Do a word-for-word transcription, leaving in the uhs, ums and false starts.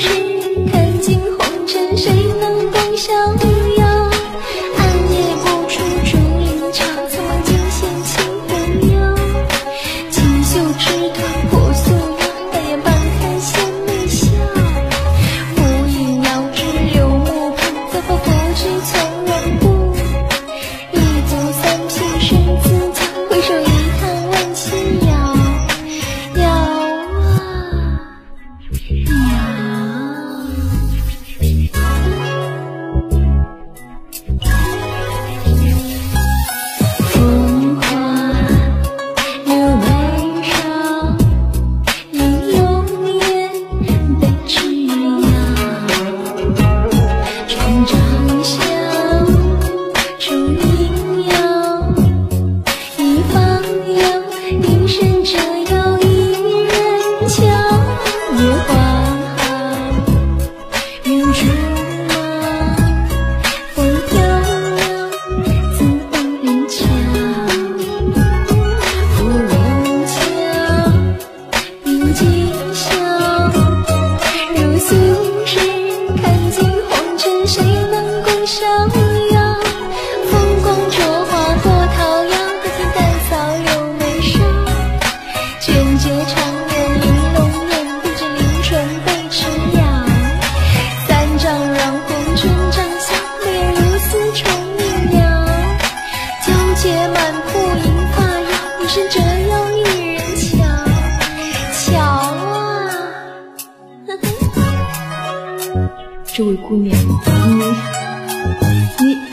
时看尽红尘，谁能共逍遥？暗夜不出竹林桥，苍茫尽现清风摇。锦绣枝头破素腰，半眼半看仙眉笑。浮影遥知柳木旁，早把佛指从容步。一足三品身自强，回首一叹万顷遥。遥啊风花柳眉梢，玲珑眼，被枝桠。春长笑，出阴阳，一方有一身折腰一人桥。月华好，云竹马，风飘摇，自当人桥。芙蓉桥，云今宵，如素时看尽红尘，谁能共逍遥？风光灼花过桃夭，可见淡草柳眉梢。卷睫长眼玲珑眼，闭着临春被枝桠。三丈软红春长笑，脸如丝重鸣鸟。皎洁满铺银发摇，一身折腰一人桥。桥啊呵呵，这位姑娘，你你